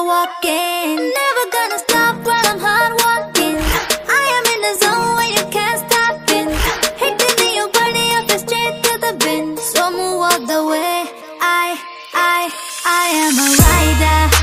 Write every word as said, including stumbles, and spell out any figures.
walking. Never gonna stop while I'm hard walking. I am in the zone where you can't stop it. Hitting me, your body up and straight to the bin. So move all the way. I, I, I am a rider.